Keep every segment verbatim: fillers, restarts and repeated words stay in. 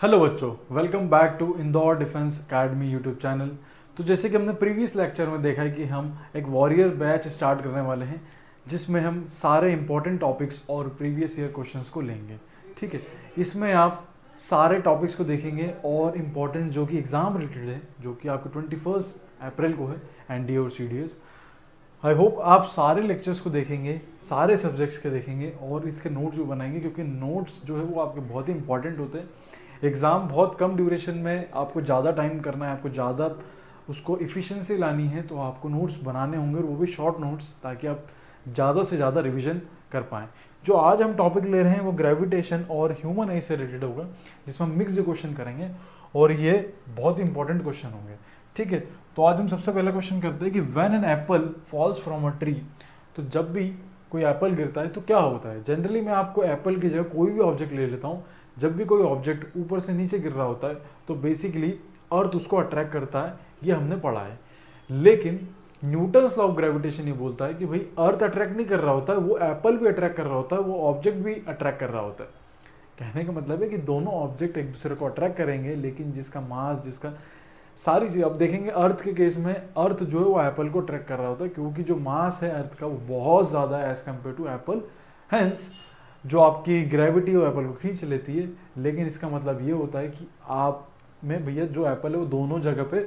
Hello बच्चों, welcome back to Indore Defence Academy YouTube channel. तो जैसे कि हमने प्रीवियस लेक्चर में देखा है कि हम एक वॉरियर बैच स्टार्ट करने वाले हैं जिसमें हम सारे इंपॉर्टेंट टॉपिक्स और प्रीवियस ईयर क्वेश्चंस को लेंगे। ठीक है, इसमें आप सारे टॉपिक्स को देखेंगे और इम्पॉर्टेंट जो कि एग्जाम रिलेटेड है, जो कि आपको ट्वेंटी फर्स्ट अप्रैल को है एनडीए और सीडीएस। आई होप आप सारे लेक्चर्स को देखेंगे, सारे सब्जेक्ट्स के देखेंगे और इसके नोट्स भी बनाएंगे, क्योंकि नोट्स जो है वो आपके बहुत ही इंपॉर्टेंट होते हैं। एग्ज़ाम बहुत कम ड्यूरेशन में आपको ज़्यादा टाइम करना है, आपको ज़्यादा उसको इफ़िशिएंसी लानी है, तो आपको नोट्स बनाने होंगे और वो भी शॉर्ट नोट्स, ताकि आप ज़्यादा से ज़्यादा रिवीजन कर पाएँ। जो आज हम टॉपिक ले रहे हैं वो ग्रेविटेशन और ह्यूमन एज से रिलेटेड होगा, जिसमें हम मिक्स क्वेश्चन करेंगे और ये बहुत इंपॉर्टेंट क्वेश्चन होंगे। ठीक है, तो आज हम सबसे पहला क्वेश्चन करते हैं कि when an apple falls from a tree. तो जब भी कोई एप्पल गिरता है तो क्या होता है। जनरली मैं आपको एप्पल की जगह कोई भी ऑब्जेक्ट ले लेता हूँ। जब भी कोई ऑब्जेक्ट ऊपर से नीचे गिर रहा होता है तो बेसिकली अर्थ उसको अट्रैक्ट करता है, ये हमने पढ़ा है। लेकिन न्यूटन्स लॉ ऑफ ग्रेविटेशन ये बोलता है कि भाई अर्थ अट्रैक्ट नहीं कर रहा होता है, वो एप्पल भी अट्रैक्ट कर रहा होता है, वो ऑब्जेक्ट भी अट्रैक्ट कर रहा होता है। कहने का मतलब है कि दोनों ऑब्जेक्ट एक दूसरे को अट्रैक्ट करेंगे, लेकिन जिसका मास, जिसका सारी चीज अब देखेंगे। अर्थ के केस में अर्थ जो है वो एप्पल को ट्रैक कर रहा होता है, क्योंकि जो मास है अर्थ का वो बहुत ज्यादा है as compare to apple. Hence जो आपकी ग्रेविटी वो एप्पल को खींच लेती है। लेकिन इसका मतलब ये होता है कि आप में भैया जो एप्पल है वो दोनों जगह पे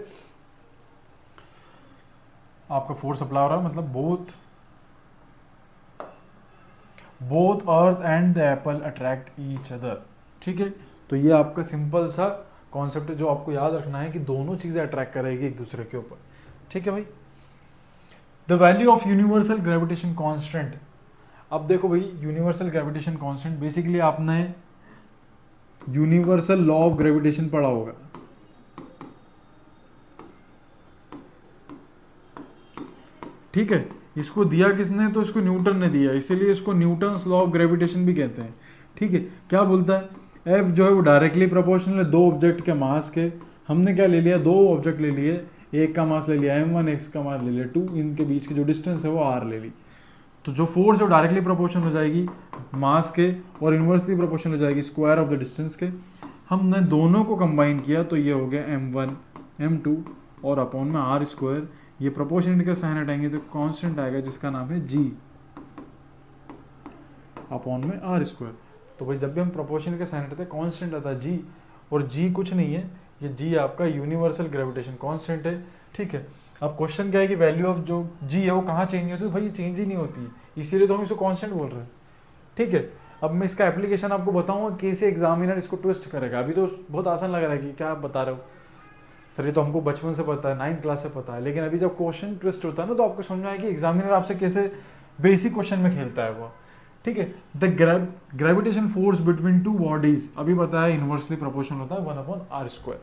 आपका फोर्स अप्लाई हो रहा है, मतलब both both earth and the apple attract each other. ठीक है, तो ये आपका सिंपल सा कॉन्सेप्ट है जो आपको याद रखना है कि दोनों चीजें अट्रैक्ट करेगी एक दूसरे के ऊपर। ठीक है भाई। The value of universal gravitation constant. अब देखो भाई, यूनिवर्सल ग्रेविटेशन कांस्टेंट बेसिकली आपने यूनिवर्सल लॉ ऑफ ग्रेविटेशन पढ़ा होगा। ठीक है, इसको दिया किसने, तो इसको न्यूटन ने दिया, इसीलिए इसको न्यूटन्स लॉ ऑफ ग्रेविटेशन भी कहते हैं। ठीक है, क्या बोलता है, एफ जो है वो डायरेक्टली प्रोपोर्शनल है दो ऑब्जेक्ट के मास के। हमने क्या ले लिया, दो ऑब्जेक्ट ले लिए, एक का मास ले लिया एम वन, एक का मास ले लिया टू, इनके बीच की जो डिस्टेंस है वो आर ले ली। तो जो फोर्स है वो डायरेक्टली प्रोपोर्शनल हो जाएगी मास के और इन्वर्सली प्रोपोर्शनल हो जाएगी स्क्वायर ऑफ द डिस्टेंस के। हमने दोनों को कंबाइन किया तो ये हो गया एम वन एम टू और अपॉन में आर स्क्वायर। ये प्रोपोर्शनल का साइन हटाएंगे तो कांस्टेंट आएगा जिसका नाम है जी अपॉन में आर स्क्वायर। तो भाई जब भी हम प्रोपोर्शनल का साइन हटाते हैं कांस्टेंट आता है जी, और जी कुछ नहीं है, ये जी आपका यूनिवर्सल ग्रेविटेशन कांस्टेंट है। ठीक है, अब क्वेश्चन क्या है कि वैल्यू ऑफ जो जी है वो कहाँ चेंज होती है, भाई ये चेंज ही नहीं होती है, इसीलिए तो हम इसको कांस्टेंट बोल रहे हैं। ठीक है, अब मैं इसका एप्लीकेशन आपको बताऊंगा कैसे एग्जामिनर इसको ट्विस्ट करेगा। अभी तो बहुत आसान लग रहा है कि क्या आप बता रहे हो सर, ये तो हमको बचपन से पता है, नाइन्थ क्लास से पता है। लेकिन अभी जब क्वेश्चन ट्विस्ट होता है ना, तो आपको समझ में आएगा कि एग्जामिनर आपसे कैसे बेसिक क्वेश्चन में खेलता है वो। ठीक है, the gravitation force between two bodies अभी बताया इनवर्सली प्रोपोर्शनल होता है one upon R square.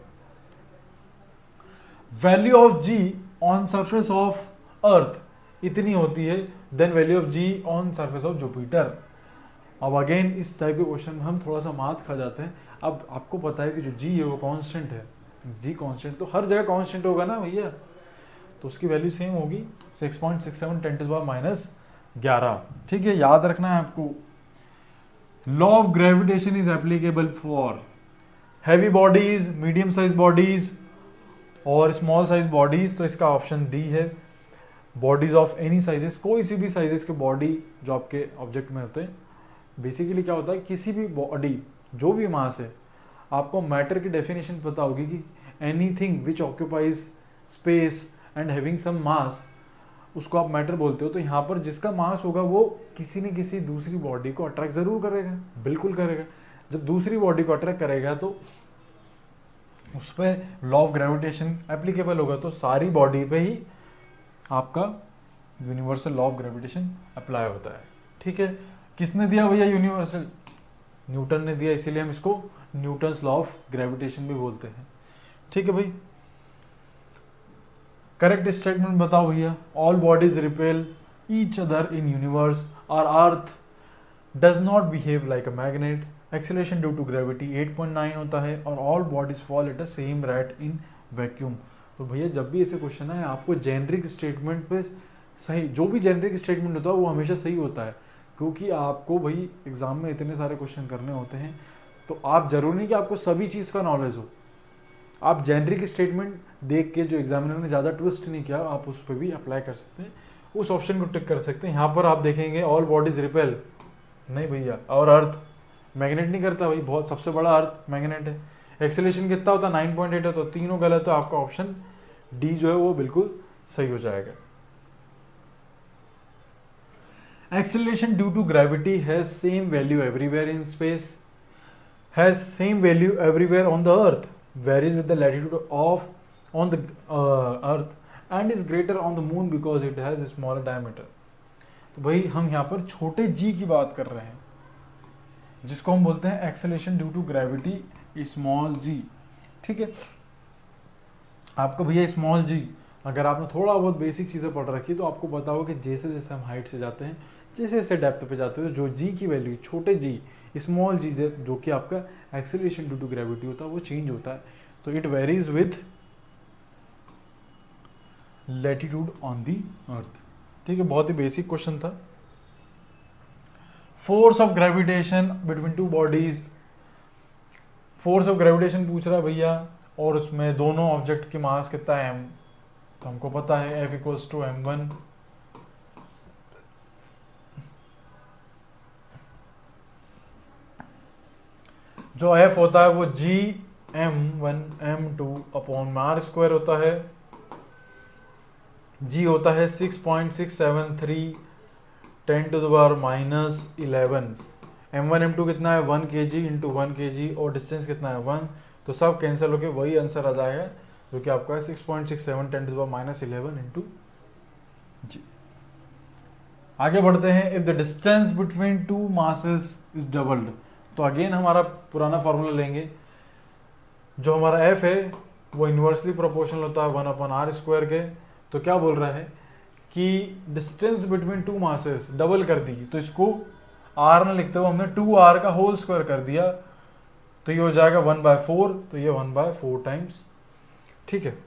Value of G on surface of earth इतनी होती है, then value of G on surface of Jupiter. अब अगेन इस टाइप के क्वेश्चन में हम थोड़ा सा मात खा जाते हैं। अब आपको पता है कि जो जी है वो कांस्टेंट है, जी कांस्टेंट तो हर जगह कांस्टेंट होगा ना भैया, तो उसकी वैल्यू सेम होगी six point six seven ten to the power minus ग्यारह। ठीक है, याद रखना है आपको। Law of gravitation is applicable for heavy bodies, medium size bodies और स्मॉल साइज बॉडीज। तो इसका ऑप्शन डी है, बॉडीज ऑफ एनी साइजेस, कोई सी भी साइजेस के बॉडी जो आपके ऑब्जेक्ट में होते हैं। बेसिकली क्या होता है, किसी भी बॉडी जो भी मास है, आपको मैटर की डेफिनेशन पता होगी कि anything which occupies space and having some mass, उसको आप मैटर बोलते हो। तो यहाँ पर जिसका मास होगा वो किसी न किसी दूसरी बॉडी को अट्रैक्ट जरूर करेगा, बिल्कुल करेगा। जब दूसरी बॉडी को अट्रैक्ट करेगा तो उस पर लॉ ऑफ ग्रेविटेशन एप्लीकेबल होगा, तो सारी बॉडी पे ही आपका universal law of gravitation apply होता है। ठीक है, किसने दिया भैया यूनिवर्सल, न्यूटन ने दिया, इसीलिए हम इसको न्यूटन्स लॉ ऑफ ग्रेविटेशन भी बोलते हैं। ठीक है भाई, करेक्ट स्टेटमेंट बताओ भैया। All bodies repel each other in universe और earth does not behave like a magnet, acceleration due to gravity at point nine होता है, और all bodies fall at a same rate in vacuum. तो भैया जब भी ऐसे क्वेश्चन है, आपको जेनरिक स्टेटमेंट पे सही, जो भी जेनरिक स्टेटमेंट होता है वो हमेशा सही होता है, क्योंकि आपको भाई एग्जाम में इतने सारे क्वेश्चन करने होते हैं। तो आप जरूरी नहीं कि आपको सभी चीज़ का नॉलेज हो, आप जेनरिक स्टेटमेंट देख के जो एग्जामिनर ने ज़्यादा ट्विस्ट नहीं किया आप उस पर भी अप्लाई कर सकते हैं, उस ऑप्शन को टिक कर सकते हैं। यहाँ पर आप देखेंगे ऑल बॉडीज रिपेल, नहीं भैया, और अर्थ मैग्नेट नहीं करता भाई, बहुत सबसे बड़ा अर्थ मैग्नेट है। एक्सेलेरेशन कितना होता है, नाइन पॉइंट एट है, तो तीनों गलत, तो आपका ऑप्शन डी जो है वो बिल्कुल सही हो जाएगा। Acceleration due to gravity has same value everywhere in space, has same value everywhere on the earth, varies with the latitude of on the uh, earth and is greater on the moon because it has a smaller diameter। तो भाई हम यहाँ पर छोटे g की बात कर रहे हैं, जिसको हम बोलते हैं acceleration due to gravity small g। ठीक है, आपको भैया स्मॉल g, अगर आपने थोड़ा बहुत बेसिक चीज़ें पढ़ रखी तो आपको पता होगा कि जैसे जैसे हम हाइट से जाते हैं, जैसे जैसे डेप्थ पे जाते हैं, तो जो जी की वैल्यू छोटे जी स्मॉल जी जो कि आपका एक्सेलरेशन ड्यू टू ग्रेविटी होता है वो चेंज होता है। तो it varies with latitude on the earth. ठीक है, बहुत ही बेसिक क्वेश्चन था। Force of gravitation between two bodies, force of gravitation पूछ रहा है भैया, और उसमें दोनों ऑब्जेक्ट की मास कितना है एम, तो हमको पता है F equals to M one, जो एफ होता है वो G M one M two upon R square होता है, जी होता है six point six seven three ten to the power minus eleven, M one M two कितना है वन के जी इंटू वन के जी, और डिस्टेंस कितना है वन, तो सब कैंसिल होके वही आंसर आ जाएगा जो कि आपका है six point six seven ten to the power minus eleven into G. आगे बढ़ते हैं, if the distance between two masses is doubled, तो अगेन हमारा पुराना फॉर्मूला लेंगे, जो हमारा f है वो इन्वर्सली प्रोपोर्शनल होता है वन अपॉन आर स्क्वायर के। तो क्या बोल रहा है कि distance between two masses double कर दी, तो इसको r में लिखते हुए हमने टू आर का होल स्क्वायर कर दिया, तो ये हो जाएगा वन बाय फोर, तो ये वन बाय फोर टाइम्स। ठीक है,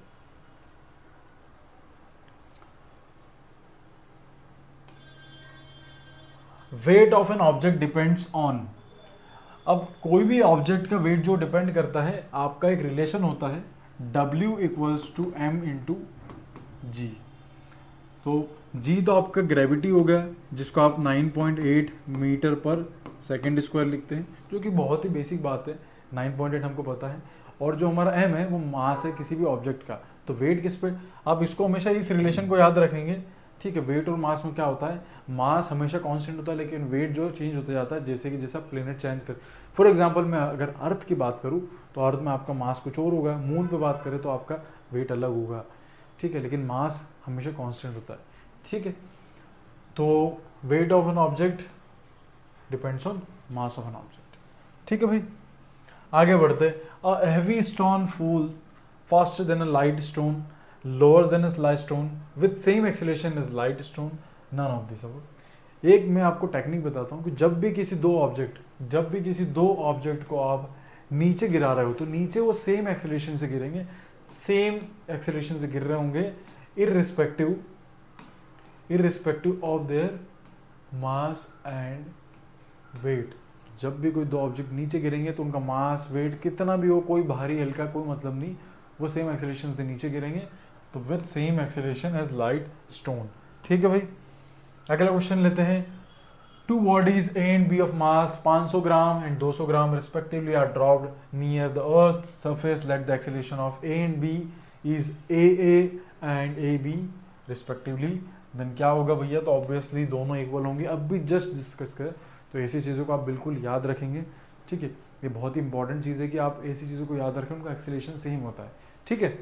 weight of an object depends on, अब कोई भी ऑब्जेक्ट का वेट जो डिपेंड करता है, आपका एक रिलेशन होता है W equals to M into G. तो G तो आपका ग्रेविटी हो गया, जिसको आप नाइन पॉइंट एट मीटर पर सेकेंड स्क्वायर लिखते हैं, जो कि बहुत ही बेसिक बात है, नाइन पॉइंट एट हमको पता है। और जो हमारा M है वो मास है किसी भी ऑब्जेक्ट का, तो वेट किस पे, आप इसको हमेशा इस रिलेशन को याद रखेंगे। ठीक है, वेट और मास में क्या होता है, मास हमेशा कांस्टेंट होता है, लेकिन वेट जो चेंज होता जाता है जैसे कि जैसा प्लेनेट चेंज कर। फॉर एग्जांपल मैं अगर अर्थ की बात करूं तो अर्थ में आपका मास कुछ और होगा, मून पे बात करें तो आपका वेट अलग होगा। ठीक है, लेकिन मास हमेशा कांस्टेंट होता है। ठीक है, तो weight of an object depends on mass of an object. ठीक है भाई, आगे बढ़ते, a heavy stone fall faster than a light stone, lower than a light stone with same acceleration as light stone, none of this. एक मैं आपको technique बताता हूँ कि जब भी किसी दो ऑब्जेक्ट जब भी किसी दो ऑब्जेक्ट को आप नीचे गिरा रहे हो, तो नीचे वो सेम एक्सेलरेशन से गिरेंगे, सेम एक्सेलरेशन से गिर रहे होंगे, irrespective irrespective of their mass and weight. जब भी कोई दो ऑब्जेक्ट नीचे गिरेंगे तो उनका मास वेट कितना भी हो, कोई भारी हल्का कोई मतलब नहीं, वो सेम एक्सेलरेशन से नीचे गिरेंगे, तो with same acceleration as light stone. ठीक है भाई, अगला क्वेश्चन लेते हैं, two bodies A and B of mass पाँच सौ ग्राम एंड दो सौ ग्राम respectively are dropped near the earth surface, let the acceleration of A and B is A A and A B respectively, then क्या होगा भैया, तो obviously दोनों इक्वल होंगे। अब भी जस्ट डिस्कस करें, तो ऐसी चीज़ों को आप बिल्कुल याद रखेंगे। ठीक है, ये बहुत ही इंपॉर्टेंट चीज़ है कि आप ऐसी चीज़ों को याद रखें, उनका एक्सेलरेशन सेम होता है। ठीक है,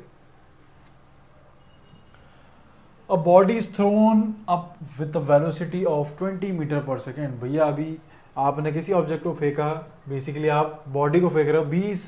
A body is thrown up with a velocity of twenty metre पर सेकेंड। भैया अभी आपने किसी ऑब्जेक्ट को फेंका, बेसिकली आप बॉडी को फेंक रहे हो बीस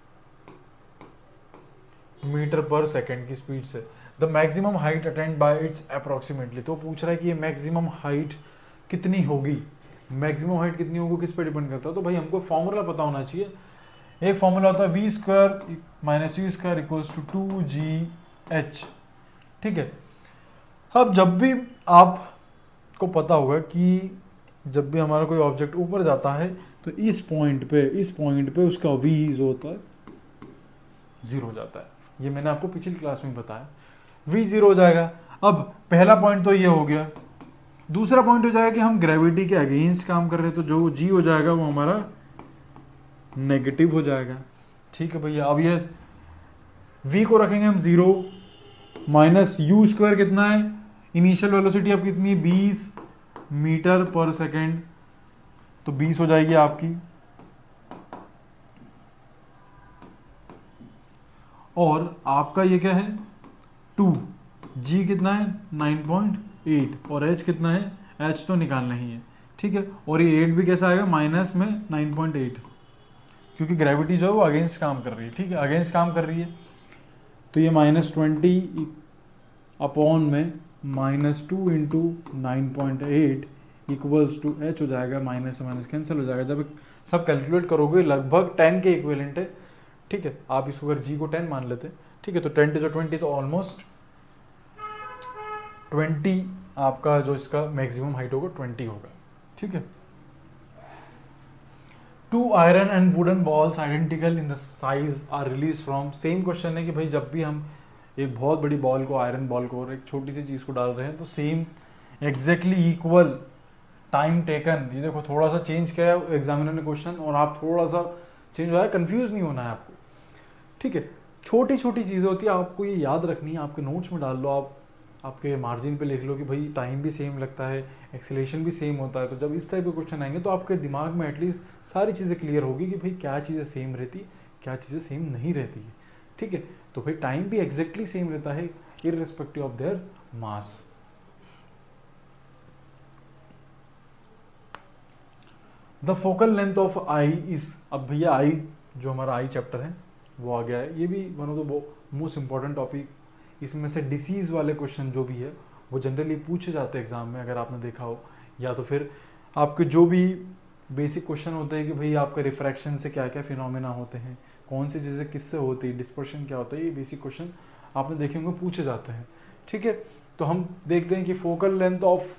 मीटर पर सेकेंड की स्पीड से। The maximum height attend by its approximately, तो पूछ रहा है कि ये मैक्सिमम हाइट कितनी होगी। मैक्सिमम हाइट कितनी होगी किस पे डिपेंड करता है, तो भाई हमको फॉर्मूला पता होना चाहिए। एक फॉर्मूला होता है V square minus U square equals to two G H. ठीक है, अब जब भी आपको पता होगा कि जब भी हमारा कोई ऑब्जेक्ट ऊपर जाता है तो इस पॉइंट पे इस पॉइंट पे उसका v जो होता है जीरो हो जाता है। ये मैंने आपको पिछली क्लास में बताया, v जीरो हो जाएगा। अब पहला पॉइंट तो ये हो गया। दूसरा पॉइंट हो जाएगा कि हम ग्रेविटी के अगेंस्ट काम कर रहे हैं, तो जो g हो जाएगा वो हमारा नेगेटिव हो जाएगा। ठीक है भैया, अब ये v को रखेंगे हम जीरो, माइनस यू स्क्वायर कितना है, इनिशियल वेलोसिटी अब कितनी है बीस मीटर पर सेकेंड, तो बीस हो जाएगी आपकी। और आपका ये क्या है टू, जी कितना है नाइन पॉइंट एट, और एच कितना है, एच तो निकालना ही है। ठीक है, और ये एट भी कैसा आएगा माइनस में नाइन पॉइंट एट, क्योंकि ग्रेविटी जो है वो अगेंस्ट काम कर रही है। ठीक है, अगेंस्ट काम कर रही है, तो ये माइनस ट्वेंटी अपॉन में minus two into nine point eight equals to H हो जाएगा, माइनस से माइनस कैंसिल हो जाएगा। जब सब कैलकुलेट करोगे लगभग टेन के इक्विवेलेंट है। ठीक है, आप इसको अगर जी को टेन मान लेते हैं, ठीक है, तो टेन टू ट्वेंटी, तो ऑलमोस्ट ट्वेंटी आपका जो इसका मैक्सिमम हाइट होगा ट्वेंटी होगा। ठीक है, two iron and wooden balls identical in the size are release from, same question है कि भाई जब भी हम एक बहुत बड़ी बॉल को, आयरन बॉल को, और एक छोटी सी चीज को डाल रहे हैं, तो same exactly equal time taken, ये देखो थोड़ा सा चेंज किया है एग्जामिनर ने क्वेश्चन, और आप थोड़ा सा चेंज हुआ है, कंफ्यूज नहीं होना है आपको। ठीक है, छोटी छोटी चीजें होती है, आपको ये याद रखनी है, आपके नोट्स में डाल लो, आप आपके मार्जिन पे लिख लो कि भाई टाइम भी सेम लगता है, एक्सेलेरेशन भी सेम होता है। तो जब इस टाइप के क्वेश्चन आएंगे तो आपके दिमाग में एटलीस्ट सारी चीज़ें क्लियर होगी कि भाई क्या चीज़ें सेम रहती है, क्या चीज़ें सेम नहीं रहती है। ठीक है, तो भाई टाइम भी एग्जैक्टली सेम रहता है irrespective of their mass. The focal length of eye is, अब भैया आई जो हमारा आई चैप्टर है वो आ गया है, ये भी one of the most important topic. इसमें से डिसीज वाले क्वेश्चन जो भी है वो जनरली पूछे जाते हैं एग्जाम में, अगर आपने देखा हो, या तो फिर आपके जो भी बेसिक क्वेश्चन होते हैं कि भाई आपका रिफ्रैक्शन से क्या क्या फिनोमेना होते हैं, कौन सी चीज़ें किससे होती है, डिस्पर्शन क्या होता है, ये बेसिक क्वेश्चन आपने देखे होंगे पूछे जाते हैं। ठीक है, तो हम देखते हैं कि focal length of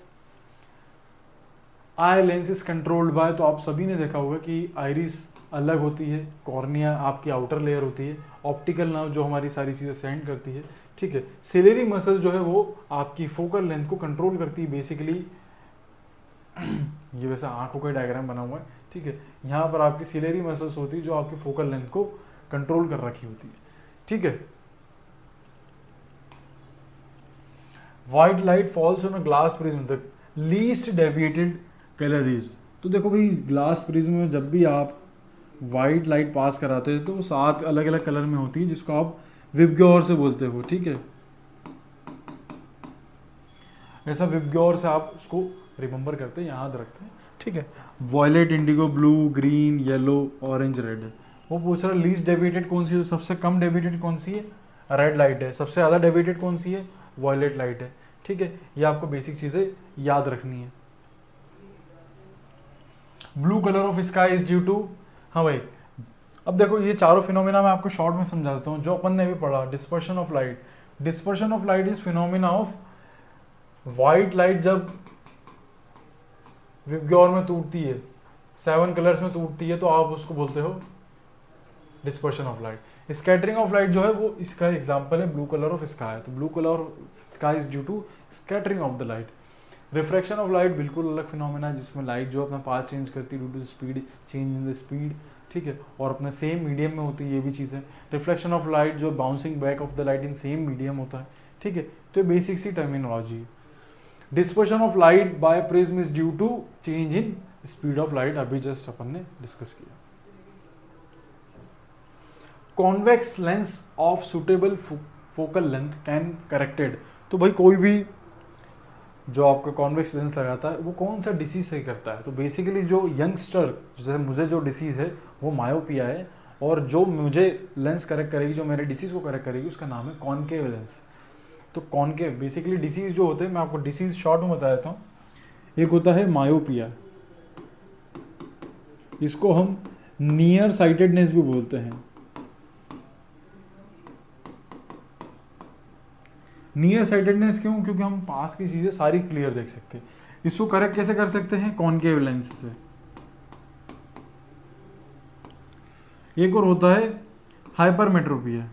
eye lens is controlled by, तो आप सभी ने देखा होगा कि आइरिस अलग होती है, कॉर्निया आपकी आउटर लेयर होती है, ऑप्टिकल नर्व जो हमारी सारी चीज़ें सेंड करती है। ठीक है, सिलेरी मसल जो है वो आपकी फोकल लेंथ को कंट्रोल करती है बेसिकली। ये वैसा आंखों का डायग्राम बना हुआ है। ठीक है, यहाँ पर आपकी सिलेरी मसल्स होती है जो आपकी फोकल लेंथ को कंट्रोल कर रखी होती है। ठीक है, white light falls on a glass prism, the least deviated colour is, तो देखो भाई ग्लास प्रिज्म में जब भी आप व्हाइट लाइट पास कराते हैं तो वो सात अलग अलग कलर में होती है, जिसको आप विबग्योर से बोलते हो। ठीक है, ऐसा विबग्योर से आप उसको रिमेंबर करते हैं, याद रखते हैं। ठीक है, violet, indigo, blue, green, yellow, orange, red. वो पूछ रहा है लीस्ट डेविएटेड कौन सी है, तो सबसे कम डेविएटेड कौन सी है, रेड लाइट है। सबसे ज़्यादा डेविएटेड कौन सी है, वॉयलेट लाइट है। ठीक है, ये आपको बेसिक चीज़ें याद रखनी है। Blue colour of sky is due to, हाँ भाई अब देखो ये चारों फिनोमिना मैं आपको शॉर्ट में समझा देता हूँ जो अपन ने भी पढ़ा। Dispersion of light, dispersion of light is phenomena of white light जब विबग्योर में टूटती है, सेवन कलर्स में टूटती है, तो आप उसको बोलते हो dispersion of light. Scattering of light जो है वो इसका एग्जांपल है ब्लू कलर ऑफ स्काई, तो blue colour of sky is due to scattering of the light. Refraction of light बिल्कुल अलग फिनोमेना है जिसमें लाइट जो अपना पाथ चेंज करती है due to speed change in the speed. ठीक है, और अपने सेम मीडियम में होती है ये भी चीज़ है। रिफ्लेक्शन ऑफ लाइट जो bouncing back of the light in same medium होता है। ठीक है, तो ये बेसिक सी टर्मिनोलॉजी है। Dispersion of light by prism is due to change in speed of light, अभी जस्ट अपन ने डिस्कस किया। Convex lens of suitable focal length can corrected, तो भाई कोई भी जो आपका कॉन्वेक्स लेंस लगाता है वो कौन सा डिसीज सही करता है, तो बेसिकली जो यंगस्टर, जैसे मुझे जो डिसीज है वो मायोपिया है, और जो मुझे लेंस करेक्ट करेगी, जो मेरे डिसीज को करेक्ट करेगी, उसका नाम है कॉनकेव लेंस। तो कॉनकेव बेसिकली डिसीज जो होते हैं, मैं आपको डिसीज शॉर्ट में बता देता हूँ। एक होता है मायोपिया, इसको हम नियर साइटेडनेस भी बोलते हैं। नियर साइटेडनेस क्यों, क्योंकि हम पास की चीजें सारी क्लियर देख सकते हैं। इसको करेक्ट कैसे कर सकते हैं, कॉनकेव लेंस से। एक और होता है हाइपरमेट्रोपिया,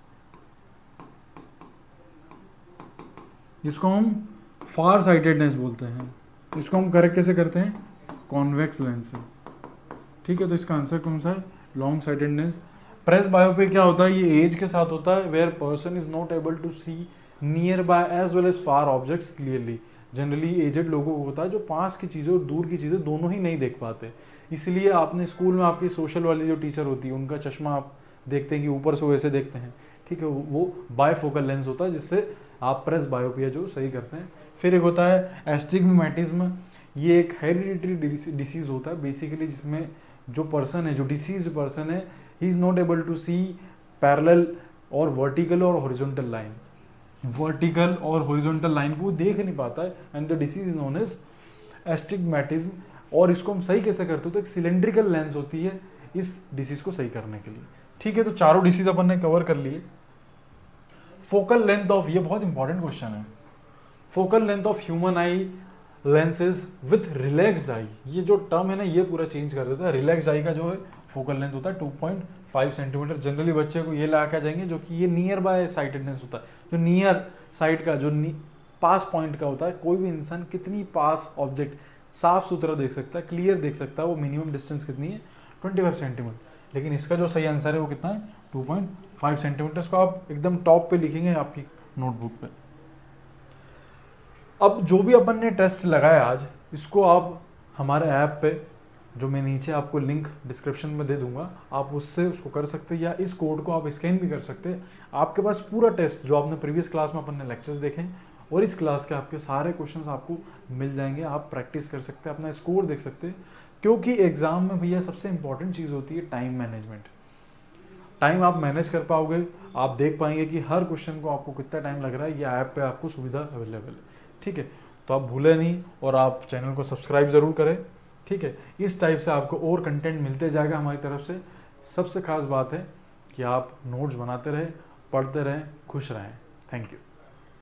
इसको हम फार साइटेडनेस बोलते हैं। इसको हम करेक्ट कैसे करते हैं, कॉन्वेक्स लेंस से, ठीक है। तो इसका आंसर कौन सा है, लॉन्ग साइटेडनेस। प्रेस बायोपिया क्या होता है, ये एज के साथ होता है, where person is not able to see nearby as well as far objects clearly. Generally aged लोगों को होता है जो पास की चीज़ें और दूर की चीज़ें दोनों ही नहीं देख पाते। इसलिए आपने स्कूल में आपकी सोशल वाली जो टीचर होती है उनका चश्मा आप देखते हैं कि ऊपर से वैसे देखते हैं, ठीक है, वो बायफोकल लेंस होता है जिससे आप प्रेस बायोपिया जो सही करते हैं। फिर एक होता है एस्टिग्मेटिज्म, ये एक हेरिडिटरी डिसीज होता है बेसिकली, जिसमें जो पर्सन है, जो डिसीज पर्सन है, he is not able to see parallel और वर्टिकल और हॉरिजॉन्टल लाइन, वर्टिकल और हॉरिजॉन्टल लाइन को देख नहीं पाता है, and the disease is known as astigmatism. और इसको हम सही कैसे करते हो, तो एक सिलेंड्रिकल लेंस होती है इस डिसीज को सही करने के लिए, ठीक है। तो चारों डिसीज अपन ने कवर कर लिए। फोकल लेंथ ऑफ, ये बहुत इंपॉर्टेंट क्वेश्चन है, focal length of human eye lenses with relaxed eye, ये जो टर्म है ना ये पूरा चेंज कर देता है। रिलैक्स्ड आई का जो है फोकल लेंथ होता है two point five centimetre. Generally बच्चे को ये ला के जाएंगे जो कि ये नियर बाय साइटेडनेस होता है, जो नियर साइड का, जो पास पॉइंट का होता है। कोई भी इंसान कितनी पास ऑब्जेक्ट साफ सुथरा देख सकता है, क्लियर देख सकता है, वो मिनिमम डिस्टेंस कितनी है, ट्वेंटी फाइव सेंटीमीटर। लेकिन इसका जो सही आंसर है वो कितना है, टू पॉइंट फाइव सेंटीमीटर। इसको आप एकदम टॉप पे लिखेंगे आपकी नोटबुक पे। अब जो भी अपन ने टेस्ट लगाया आज, इसको आप हमारे ऐप पे, जो मैं नीचे आपको लिंक डिस्क्रिप्शन में दे दूंगा, आप उससे उसको कर सकते हैं, या इस कोड को आप स्कैन भी कर सकते हैं। आपके पास पूरा टेस्ट जो आपने प्रीवियस क्लास में अपन ने लेक्चर्स देखे और इस क्लास के आपके सारे क्वेश्चंस आपको मिल जाएंगे। आप प्रैक्टिस कर सकते हैं, अपना स्कोर देख सकते हैं, क्योंकि एग्जाम में भैया सबसे इंपॉर्टेंट चीज़ होती है टाइम मैनेजमेंट। टाइम आप मैनेज कर पाओगे, आप देख पाएंगे कि हर क्वेश्चन को आपको कितना टाइम लग रहा है, ये ऐप पे आपको सुविधा अवेलेबल है, ठीक है। तो आप भूलें नहीं और आप चैनल को सब्सक्राइब जरूर करें, ठीक है। इस टाइप से आपको और कंटेंट मिलते जाएगा हमारी तरफ से। सबसे खास बात है कि आप नोट्स बनाते रहें, पढ़ते रहें, खुश रहें। Thank you.